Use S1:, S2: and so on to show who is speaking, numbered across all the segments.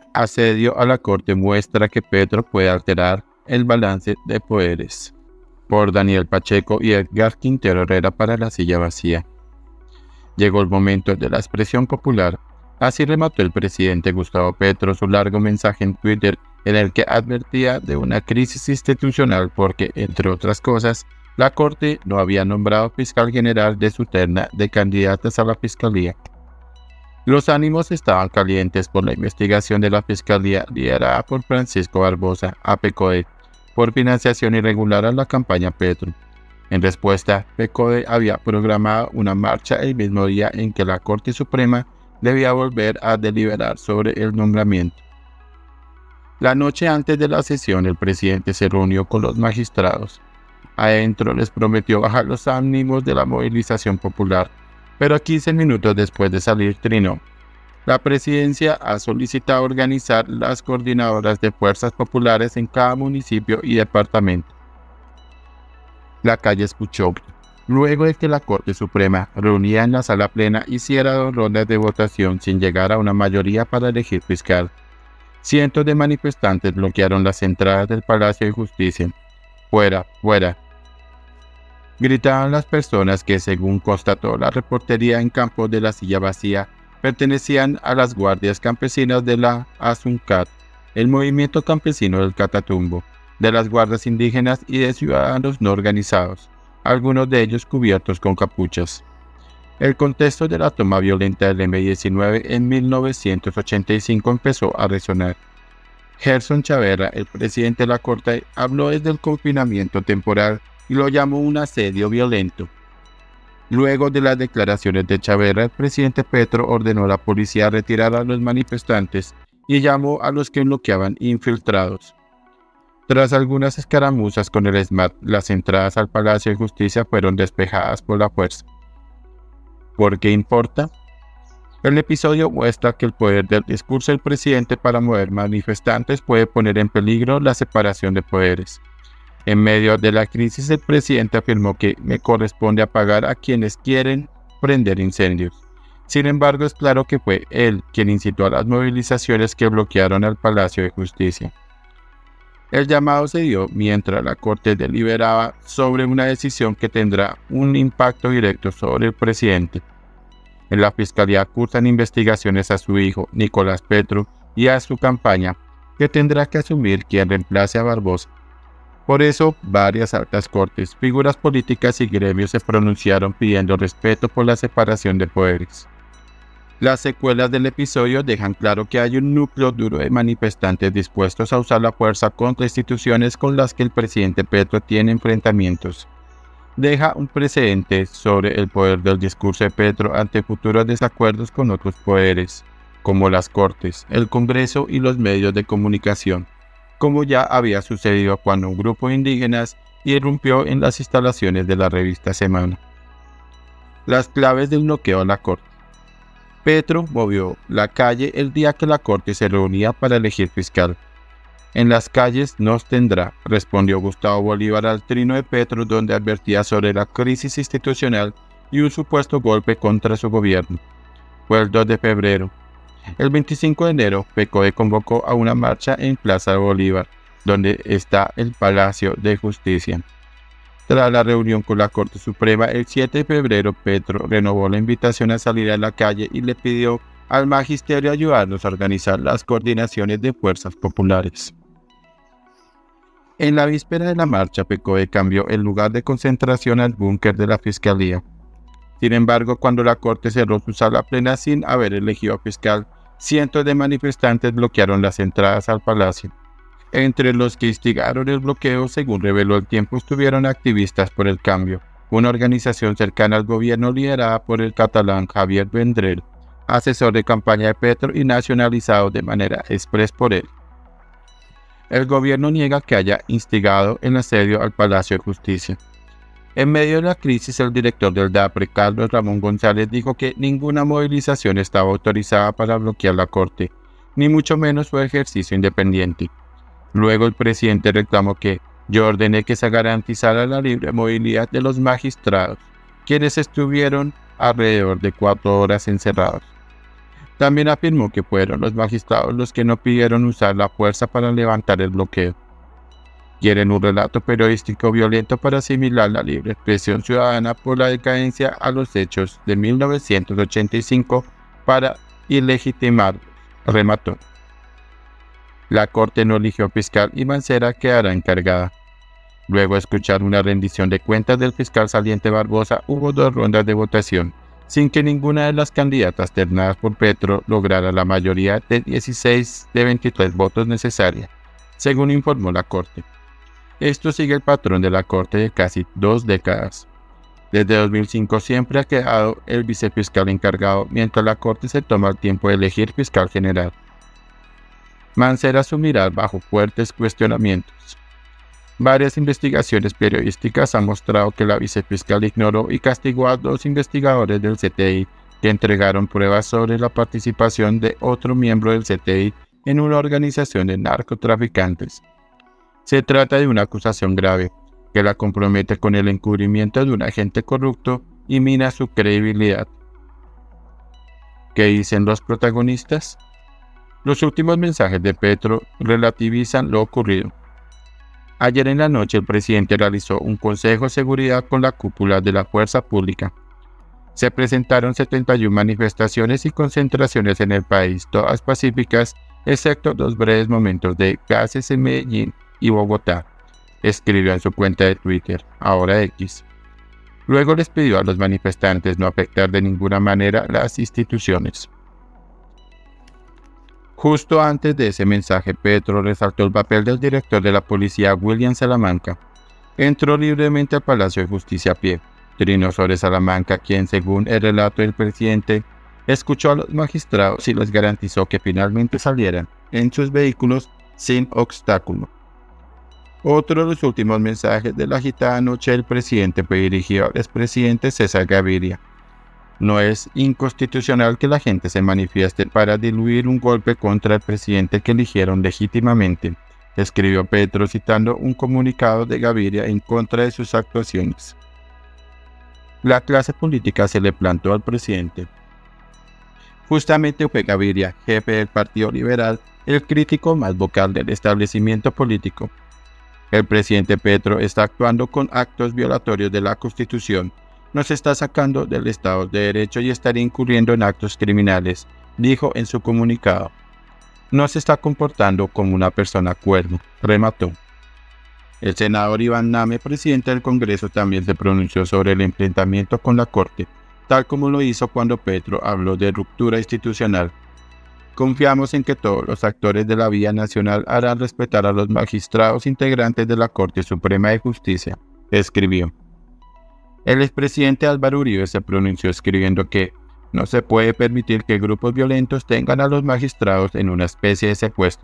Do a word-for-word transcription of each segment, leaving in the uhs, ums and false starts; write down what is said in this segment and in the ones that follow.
S1: Asedio a la Corte muestra que Petro puede alterar el balance de poderes. Por Daniel Pacheco y Edgar Quintero Herrera para La Silla Vacía. Llegó el momento de la expresión popular. Así remató el presidente Gustavo Petro su largo mensaje en Twitter en el que advertía de una crisis institucional porque, entre otras cosas, la Corte no había nombrado fiscal general de su terna de candidatas a la Fiscalía. Los ánimos estaban calientes por la investigación de la Fiscalía liderada por Francisco Barbosa, APECODE, por financiación irregular a la campaña Petro. En respuesta, PECODE había programado una marcha el mismo día en que la Corte Suprema debía volver a deliberar sobre el nombramiento. La noche antes de la sesión, el presidente se reunió con los magistrados. Adentro les prometió bajar los ánimos de la movilización popular, pero quince minutos después de salir trinó. La presidencia ha solicitado organizar las coordinadoras de fuerzas populares en cada municipio y departamento. La calle escuchó. Luego de que la Corte Suprema, reunida en la sala plena, hiciera dos rondas de votación sin llegar a una mayoría para elegir fiscal, cientos de manifestantes bloquearon las entradas del Palacio de Justicia. ¡Fuera, fuera!, gritaban las personas que, según constató la reportería en campo de La Silla Vacía, pertenecían a las guardias campesinas de la ASUNCAT, el movimiento campesino del Catatumbo, de las guardias indígenas y de ciudadanos no organizados, algunos de ellos cubiertos con capuchas. El contexto de la toma violenta del eme diecinueve en mil novecientos ochenta y cinco empezó a resonar. Gerson Chaverra, el presidente de la Corte, habló desde el confinamiento temporal y lo llamó un asedio violento. Luego de las declaraciones de Chaverra, el presidente Petro ordenó a la policía retirar a los manifestantes y llamó a los que bloqueaban infiltrados. Tras algunas escaramuzas con el ESMAD, las entradas al Palacio de Justicia fueron despejadas por la fuerza. ¿Por qué importa? El episodio muestra que el poder del discurso del presidente para mover manifestantes puede poner en peligro la separación de poderes. En medio de la crisis, el presidente afirmó que me corresponde apagar a quienes quieren prender incendios. Sin embargo, es claro que fue él quien incitó a las movilizaciones que bloquearon al Palacio de Justicia. El llamado se dio mientras la Corte deliberaba sobre una decisión que tendrá un impacto directo sobre el presidente. En la Fiscalía cursan investigaciones a su hijo, Nicolás Petro, y a su campaña, que tendrá que asumir quien reemplace a Barbosa. Por eso, varias altas cortes, figuras políticas y gremios se pronunciaron pidiendo respeto por la separación de poderes. Las secuelas del episodio dejan claro que hay un núcleo duro de manifestantes dispuestos a usar la fuerza contra instituciones con las que el presidente Petro tiene enfrentamientos. Deja un precedente sobre el poder del discurso de Petro ante futuros desacuerdos con otros poderes, como las Cortes, el Congreso y los medios de comunicación, como ya había sucedido cuando un grupo de indígenas irrumpió en las instalaciones de la revista Semana. Las claves del bloqueo a la Corte. Petro movió la calle el día que la Corte se reunía para elegir fiscal. En las calles nos tendrá, respondió Gustavo Bolívar al trino de Petro, donde advertía sobre la crisis institucional y un supuesto golpe contra su gobierno. Fue el dos de febrero. El veinticinco de enero, PECODE convocó a una marcha en Plaza de Bolívar, donde está el Palacio de Justicia. Tras la reunión con la Corte Suprema, el siete de febrero, Petro renovó la invitación a salir a la calle y le pidió al magisterio ayudarnos a organizar las coordinaciones de fuerzas populares. En la víspera de la marcha, PECODE cambió el lugar de concentración al búnker de la Fiscalía. Sin embargo, cuando la Corte cerró su sala plena sin haber elegido fiscal, cientos de manifestantes bloquearon las entradas al palacio. Entre los que instigaron el bloqueo, según reveló El Tiempo, estuvieron activistas por el cambio, una organización cercana al gobierno liderada por el catalán Javier Vendrell, asesor de campaña de Petro y nacionalizado de manera express por él. El gobierno niega que haya instigado el asedio al Palacio de Justicia. En medio de la crisis, el director del DAPRE, Carlos Ramón González, dijo que ninguna movilización estaba autorizada para bloquear la Corte, ni mucho menos su ejercicio independiente. Luego el presidente reclamó que yo ordené que se garantizara la libre movilidad de los magistrados, quienes estuvieron alrededor de cuatro horas encerrados. También afirmó que fueron los magistrados los que no pidieron usar la fuerza para levantar el bloqueo. Quieren un relato periodístico violento para asimilar la libre expresión ciudadana por la decadencia a los hechos de mil novecientos ochenta y cinco para ilegitimarlos, remató. La Corte no eligió fiscal y Mancera quedará encargada. Luego de escuchar una rendición de cuentas del fiscal saliente Barbosa, hubo dos rondas de votación, sin que ninguna de las candidatas ternadas por Petro lograra la mayoría de dieciséis de veintitrés votos necesarias, según informó la Corte. Esto sigue el patrón de la Corte de casi dos décadas. Desde dos mil cinco siempre ha quedado el vicefiscal encargado, mientras la Corte se toma el tiempo de elegir fiscal general. Mancera asumirá bajo fuertes cuestionamientos. Varias investigaciones periodísticas han mostrado que la vicefiscal ignoró y castigó a dos investigadores del C T I que entregaron pruebas sobre la participación de otro miembro del C T I en una organización de narcotraficantes. Se trata de una acusación grave, que la compromete con el encubrimiento de un agente corrupto y mina su credibilidad. ¿Qué dicen los protagonistas? Los últimos mensajes de Petro relativizan lo ocurrido. Ayer en la noche el presidente realizó un consejo de seguridad con la cúpula de la fuerza pública. Se presentaron setenta y una manifestaciones y concentraciones en el país, todas pacíficas, excepto dos breves momentos de gases en Medellín y Bogotá, escribió en su cuenta de Twitter, ahora X. Luego les pidió a los manifestantes no afectar de ninguna manera las instituciones. Justo antes de ese mensaje, Petro resaltó el papel del director de la policía, William Salamanca. Entró libremente al Palacio de Justicia a pie. Trinó sobre Salamanca, quien, según el relato del presidente, escuchó a los magistrados y les garantizó que finalmente salieran en sus vehículos sin obstáculo. Otro de los últimos mensajes de la agitada noche del presidente fue dirigido al expresidente César Gaviria. No es inconstitucional que la gente se manifieste para diluir un golpe contra el presidente que eligieron legítimamente, escribió Petro citando un comunicado de Gaviria en contra de sus actuaciones. La clase política se le plantó al presidente. Justamente fue Gaviria, jefe del Partido Liberal, el crítico más vocal del establecimiento político. El presidente Petro está actuando con actos violatorios de la Constitución, nos está sacando del Estado de Derecho y estaría incurriendo en actos criminales, dijo en su comunicado. No se está comportando como una persona cuerda, remató. El senador Iván Name, presidente del Congreso, también se pronunció sobre el enfrentamiento con la Corte, tal como lo hizo cuando Petro habló de ruptura institucional. Confiamos en que todos los actores de la vía nacional harán respetar a los magistrados integrantes de la Corte Suprema de Justicia, escribió. El expresidente Álvaro Uribe se pronunció escribiendo que no se puede permitir que grupos violentos tengan a los magistrados en una especie de secuestro.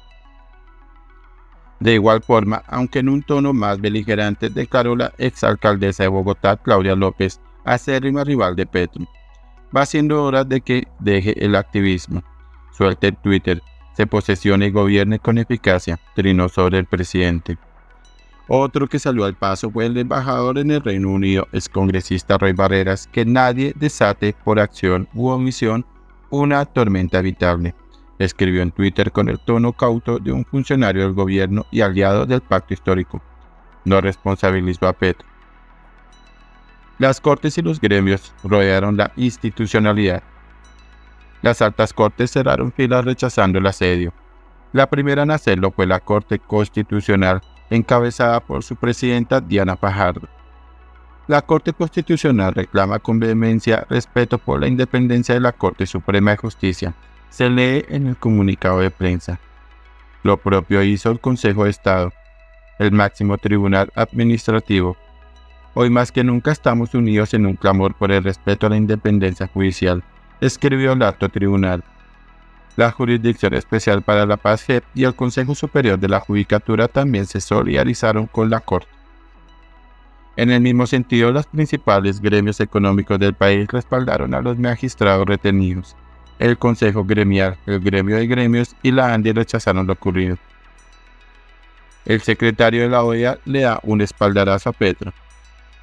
S1: De igual forma, aunque en un tono más beligerante, declaró la exalcaldesa de Bogotá, Claudia López, acérrima rival de Petro. Va siendo hora de que deje el activismo. Suelte el Twitter, se posesione y gobierne con eficacia, trinó sobre el presidente. Otro que salió al paso fue el embajador en el Reino Unido, excongresista Roy Barreras, que nadie desate por acción u omisión una tormenta habitable, escribió en Twitter con el tono cauto de un funcionario del gobierno y aliado del pacto histórico. No responsabilizó a Petro. Las cortes y los gremios rodearon la institucionalidad. Las altas cortes cerraron filas rechazando el asedio. La primera en hacerlo fue la Corte Constitucional, encabezada por su presidenta Diana Fajardo. La Corte Constitucional reclama con vehemencia respeto por la independencia de la Corte Suprema de Justicia, se lee en el comunicado de prensa. Lo propio hizo el Consejo de Estado, el máximo tribunal administrativo. Hoy más que nunca estamos unidos en un clamor por el respeto a la independencia judicial, escribió el alto tribunal. La Jurisdicción Especial para la Paz J E P y el Consejo Superior de la Judicatura también se solidarizaron con la Corte. En el mismo sentido, los principales gremios económicos del país respaldaron a los magistrados retenidos. El Consejo Gremial, el Gremio de Gremios y la ANDI rechazaron lo ocurrido. El secretario de la O E A le da un espaldarazo a Petro.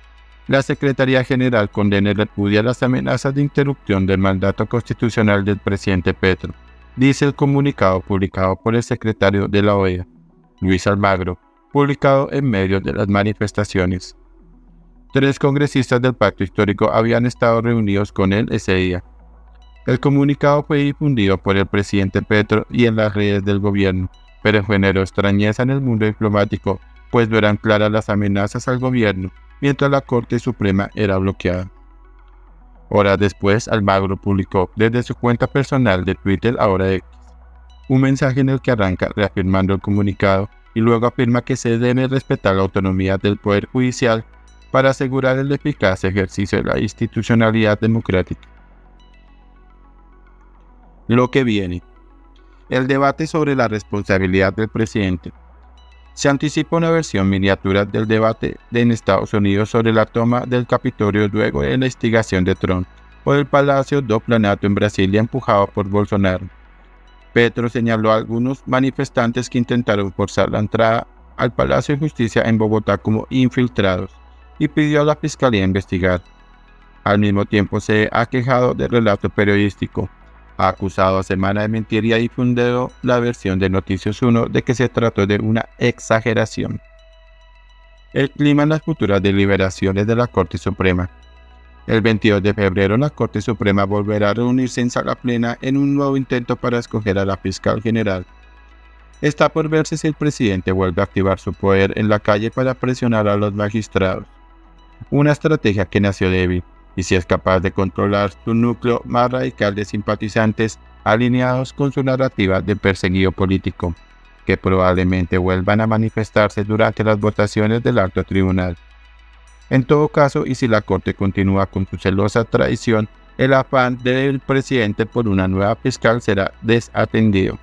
S1: La Secretaría General condena y repudia las amenazas de interrupción del mandato constitucional del presidente Petro, dice el comunicado publicado por el secretario de la O E A, Luis Almagro, publicado en medio de las manifestaciones. Tres congresistas del Pacto Histórico habían estado reunidos con él ese día. El comunicado fue difundido por el presidente Petro y en las redes del gobierno, pero generó extrañeza en el mundo diplomático, pues no eran claras las amenazas al gobierno, mientras la Corte Suprema era bloqueada. Horas después, Almagro publicó desde su cuenta personal de Twitter, ahora X, un mensaje en el que arranca reafirmando el comunicado y luego afirma que se debe respetar la autonomía del Poder Judicial para asegurar el eficaz ejercicio de la institucionalidad democrática. Lo que viene. El debate sobre la responsabilidad del presidente. Se anticipa una versión miniatura del debate en Estados Unidos sobre la toma del Capitolio luego de la instigación de Trump o del Palacio do Planalto en Brasilia empujado por Bolsonaro. Petro señaló a algunos manifestantes que intentaron forzar la entrada al Palacio de Justicia en Bogotá como infiltrados y pidió a la Fiscalía investigar. Al mismo tiempo se ha quejado del relato periodístico. Ha acusado a Semana de mentir y ha difundido la versión de Noticias uno de que se trató de una exageración. El clima en las futuras deliberaciones de la Corte Suprema. El veintidós de febrero la Corte Suprema volverá a reunirse en sala plena en un nuevo intento para escoger a la fiscal general. Está por verse si el presidente vuelve a activar su poder en la calle para presionar a los magistrados. Una estrategia que nació débil, y si es capaz de controlar su núcleo más radical de simpatizantes alineados con su narrativa de perseguido político, que probablemente vuelvan a manifestarse durante las votaciones del alto tribunal. En todo caso, y si la Corte continúa con su celosa tradición, el afán del presidente por una nueva fiscal será desatendido.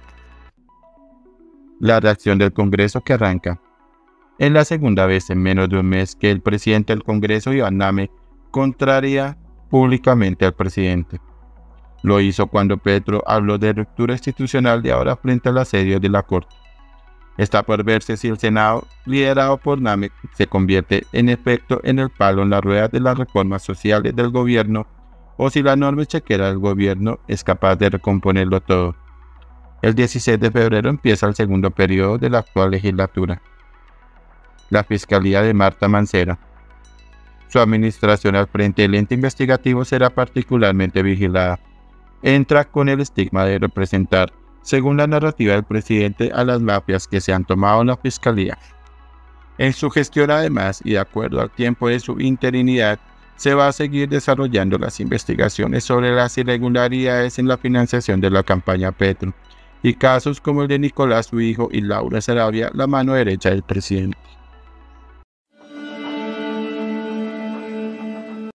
S1: La reacción del Congreso que arranca. Es la segunda vez en menos de un mes que el presidente del Congreso, Iván Name, contraria públicamente al presidente. Lo hizo cuando Petro habló de ruptura institucional de ahora frente al asedio de la Corte. Está por verse si el Senado, liderado por Name, se convierte en efecto en el palo en la rueda de las reformas sociales del gobierno o si la enorme chequera del gobierno es capaz de recomponerlo todo. El dieciséis de febrero empieza el segundo periodo de la actual legislatura. La Fiscalía de Marta Mancera. Su administración al frente del ente investigativo será particularmente vigilada. Entra con el estigma de representar, según la narrativa del presidente, a las mafias que se han tomado en la Fiscalía. En su gestión, además, y de acuerdo al tiempo de su interinidad, se va a seguir desarrollando las investigaciones sobre las irregularidades en la financiación de la campaña Petro, y casos como el de Nicolás, su hijo, y Laura Sarabia, la mano derecha del presidente.